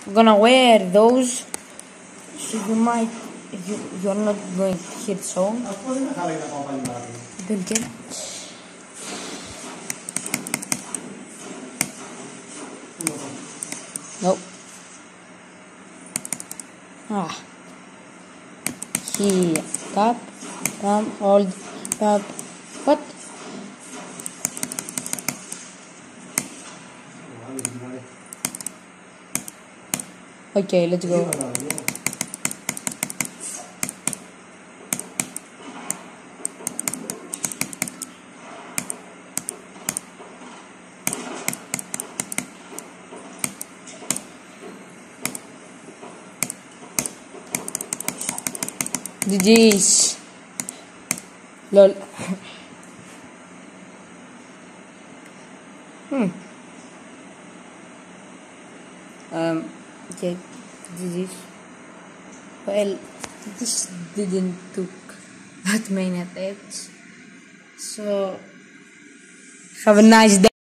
gonna wear those, so you might, you're not going to hear the song. Then nope. Here, tap, hold, tap. What? Okay, let's go. GG's. Lol. Okay, GG's. Well, this didn't took that many attempts. So, have a nice day.